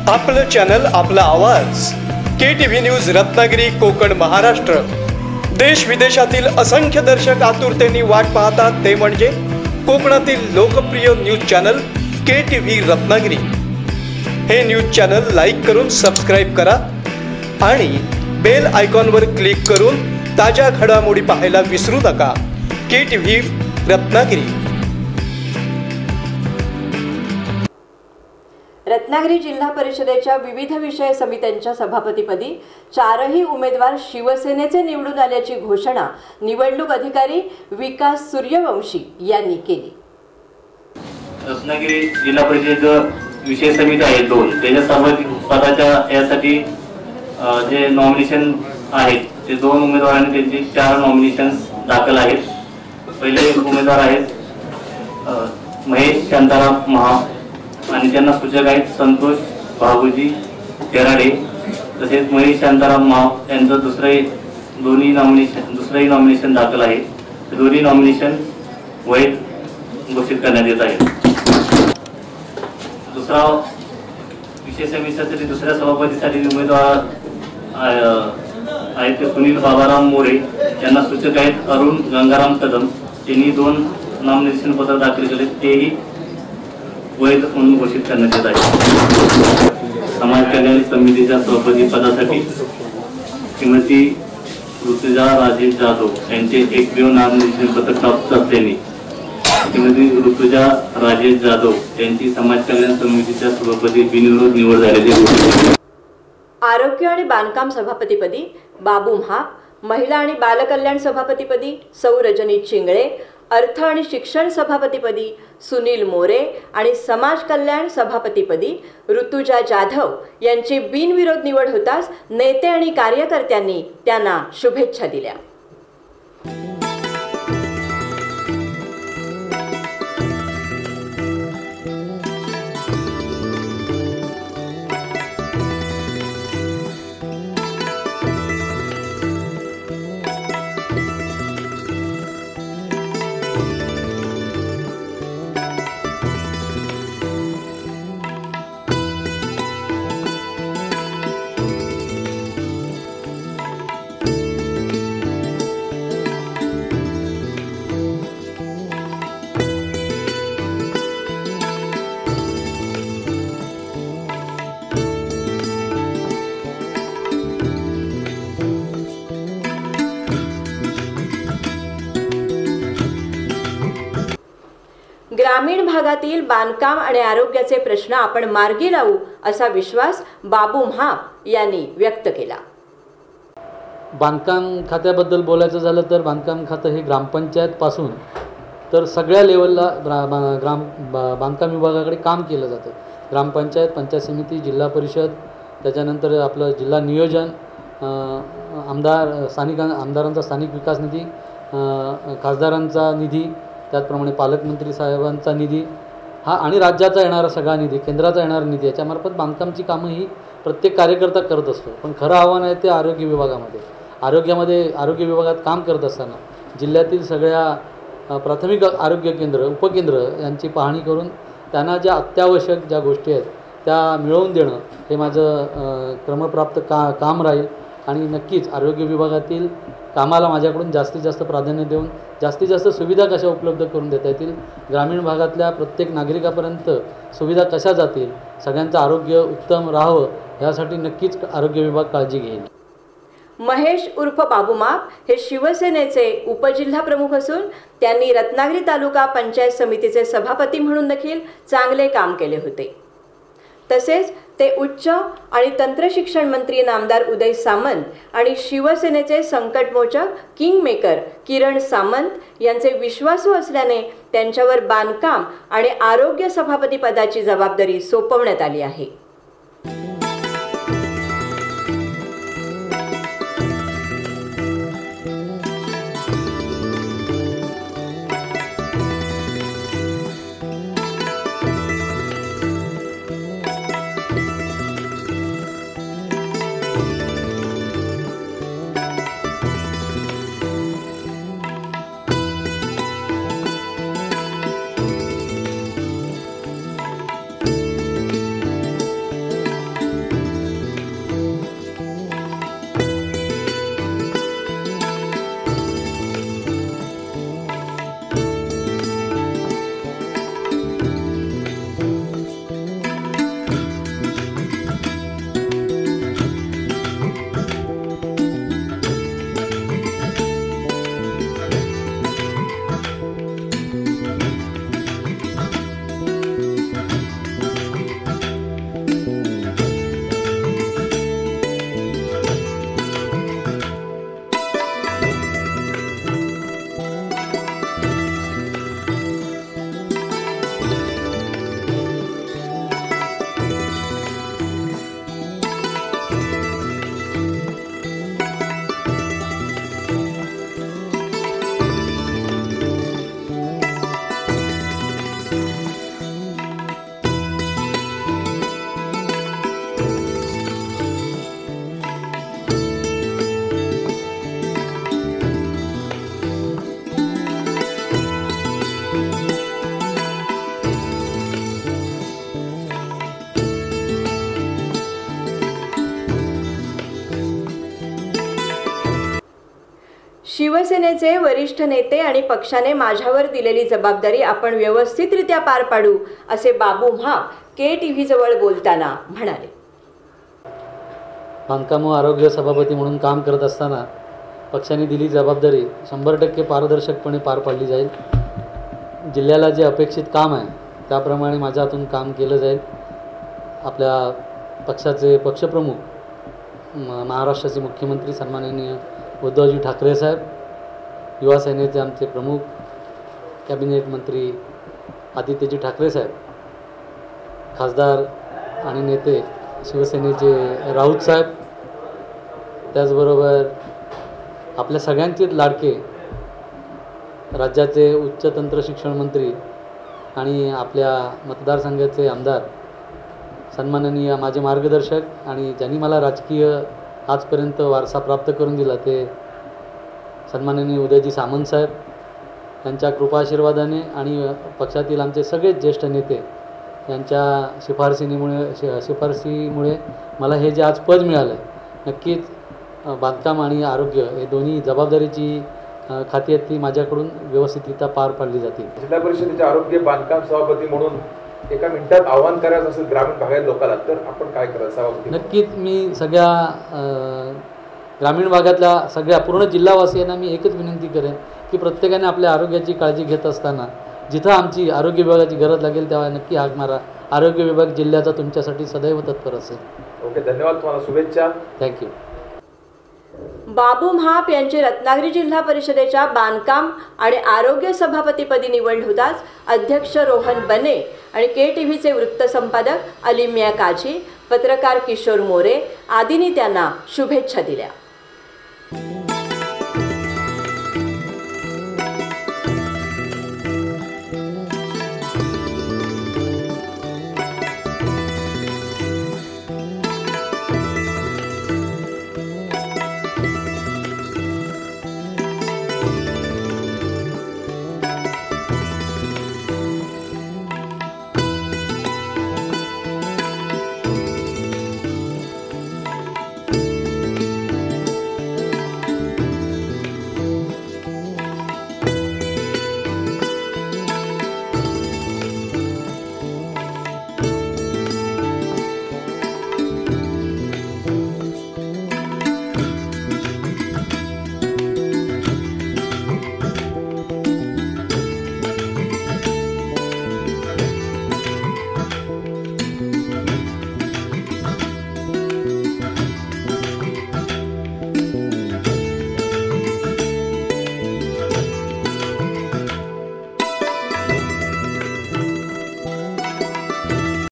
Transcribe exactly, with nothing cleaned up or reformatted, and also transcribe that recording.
आपलं चॅनल, आपला आवाज. K TV news Ratnagiri, Konkan, Maharashtra. देश विदेशातील असंख्य दर्शक आतुरतेने वाट पाहतात ते म्हणजे कोकणातील लोकप्रिय news channel K TV Ratnagiri. हे न्यूज चॅनल लाईक करून सबस्क्राईब करा आणि बेल आयकॉनवर क्लिक करून ताज्या घडामोडी पाहायला विसरू नका. के टीव्ही रत्नागिरी. रत्नागिरी जिल्हा परिषदेच्या विविध विषय समित्यांच्या सभापतीपदी चारही उमेदवार शिवसेनेचे निवडून आल्याची घोषणा निवडणूक अधिकारी विकास सूर्यवंशी यांनी केली. रत्नागिरी जिल्हा परिषद विषय समिती आहे दोन, त्याच्या सभापती पदाच्या यासाठी जे नॉमिनेशन आहेत ते दोन उमेदवारांनी त्यांची चार नॉमिनेशन दाखल आहेत. पहिले उमेदवार आहेत महेश शांताराम महा आणि त्यांना सूचक आहेत संतोष बाबूजी तेराडे. तसेच महेश शांताराम महा यांचं दुसरे दोन्ही नॉमिनेशन दुसरंही नॉमिनेशन दाखल आहे. दोन्ही नॉमिनेशन वैध घोषित करण्यात येत आहे. दुसरा विषय समितीसाठी दुसऱ्या सभापतीसाठी उमेदवार आहेत ते सुनील बाबाराम मोरे. त्यांना सूचक आहेत अरुण गंगाराम कदम. त्यांनी दोन नॉमिनेशन पत्र दाखल केले, तेही वैध म्हणून घोषित करण्यात येत आहे. समाज कल्याण समितीच्या सभापती पदासाठी श्रीमती ऋतुजा राजेश जाधव यांचे एकमेव नॉमिनेशन पत्र प्राप्त असल्याने श्रीमती ऋतुजा राजेश जाधव यांची समाज कल्याण समितीच्या सभापती बिनविरोध निवड झालेली आहे. आरोग्य आणि बांधकाम सभापतीपदी बाबू म्हाप, महिला आणि बालकल्याण सभापतीपदी सौ रजनी चिंगळे, अर्थ आणि शिक्षण सभापतीपदी सुनील मोरे आणि समाज कल्याण सभापतीपदी ऋतुजा जाधव यांची बिनविरोध निवड होताच नेते आणि कार्यकर्त्यांनी त्यांना शुभेच्छा दिल्या. ग्रामीण भागातील बांधकाम आणि आरोग्याचे प्रश्न आपण मार्गी लावू असा विश्वास बाबू म्हाप यांनी व्यक्त केला. बांधकाम खात्याबद्दल बोलायचं झालं तर बांधकाम खातं हे ग्रामपंचायतपासून तर सगळ्या लेवलला ग्राम बांधकाम विभागाकडे काम केलं जातं. ग्रामपंचायत, पंचायत समिती, जिल्हा परिषद, त्याच्यानंतर आपलं जिल्हा नियोजन, आमदार स्थानिक आमदारांचा स्थानिक विकास निधी, खासदारांचा निधी, त्याचप्रमाणे पालकमंत्री साहेबांचा निधी हा आणि राज्याचा येणारा सगळा निधी, केंद्राचा येणारा निधी, याच्यामार्फत बांधकामची कामं ही प्रत्येक कार्यकर्ता करत असतो. पण खरं आव्हान आहे ते आरोग्य विभागामध्ये. आरोग्यामध्ये आरोग्य विभागात काम करत असताना जिल्ह्यातील सगळ्या प्राथमिक आरोग्य केंद्र, उपकेंद्र यांची पाहणी करून त्यांना ज्या अत्यावश्यक ज्या गोष्टी आहेत त्या मिळवून देणं हे माझं क्रमप्राप्त का काम राहील. आणि नक्कीच आरोग्य विभागातील कामाला माझ्याकडून जास्तीत जास्त प्राधान्य देऊन जास्तीत जास्त सुविधा कशा उपलब्ध करून देता येतील, ग्रामीण भागातल्या प्रत्येक नागरिकापर्यंत सुविधा कशा जातील, सगळ्यांचं आरोग्य उत्तम राहावं यासाठी नक्कीच आरोग्य विभाग काळजी घेईल. महेश उर्फ बाबू म्हाप हे शिवसेनेचे उपजिल्हा प्रमुख असून त्यांनी रत्नागिरी तालुका पंचायत समितीचे सभापती म्हणून देखील चांगले काम केले होते. तसेच ते उच्च आणि तंत्रशिक्षण मंत्री नामदार उदय सामंत आणि शिवसेनेचे संकटमोचक किंगमेकर किरण सामंत यांचे विश्वासू असल्याने त्यांच्यावर बांधकाम आणि आरोग्य सभापती पदाची जबाबदारी सोपवण्यात आली आहे. शिवसेनेचे वरिष्ठ नेते आणि पक्षाने माझ्यावर दिलेली जबाबदारी आपण व्यवस्थितरित्या पार पाडू असे बाबू म्हाप के टी व्ही जवळ बोलताना म्हणाले. बांधकाम व आरोग्य सभापती म्हणून काम करत असताना पक्षाने दिली जबाबदारी शंभर टक्के पारदर्शकपणे पार पाडली जाईल. जिल्ह्याला जे अपेक्षित काम आहे त्याप्रमाणे माझ्या हातून काम केलं जाईल. आपल्या पक्षाचे पक्षप्रमुख म महाराष्ट्राचे मुख्यमंत्री सन्माननीय उद्धवजी ठाकरे साहेब, युवा सेनेचे आमचे प्रमुख कॅबिनेट मंत्री आदित्यजी ठाकरे साहेब, खासदार आणि नेते शिवसेनेचे राऊत साहेब, त्याचबरोबर आपल्या सगळ्यांचेच लाडके राज्याचे उच्च तंत्र शिक्षण मंत्री आणि आपल्या मतदारसंघाचे आमदार सन्माननीय माझे मार्गदर्शक आणि ज्यांनी मला राजकीय आजपर्यंत वारसा प्राप्त करून दिला ते सन्माननीय उदयजी सामंत साहेब यांच्या कृपाआशीर्वादाने आणि पक्षातील आमचे सगळेच ज्येष्ठ नेते यांच्या शिफारसीमुळे शिफारसीमुळे मला हे जे आज पद मिळालं आहे, नक्कीच बांधकाम आणि आरोग्य हे दोन्ही जबाबदारीची खाती आहेत ती माझ्याकडून व्यवस्थितरित्या पार पाडली जातील. जिल्हा परिषदेचे आरोग्य बांधकाम सभापती म्हणून एका मिनिटात आव्हान करायचं असेल ग्रामीण भागातील लोकांना तर आपण काय करायचं सभापती? नक्कीच मी सगळ्या ग्रामीण भागातल्या सगळ्या पूर्ण जिल्हावासियांना मी एकच विनंती करेन की प्रत्येकाने आपल्या आरोग्याची काळजी घेत असताना जिथं आमची आरोग्य विभागाची गरज लागेल तेव्हा नक्की हाक मारा. आरोग्य विभाग जिल्ह्याचा तुमच्यासाठी सदैव तत्पर असेल. ओके, धन्यवाद, तुम्हाला शुभेच्छा. थँक्यू. बाबू म्हाप यांची रत्नागिरी जिल्हा परिषदेच्या बांधकाम आणि आरोग्य सभापतीपदी निवड होताच अध्यक्ष रोहन बने आणि के टी व्हीचे वृत्तसंपादक अलिमिया काझी, पत्रकार किशोर मोरे आदींनी त्यांना शुभेच्छा दिल्या.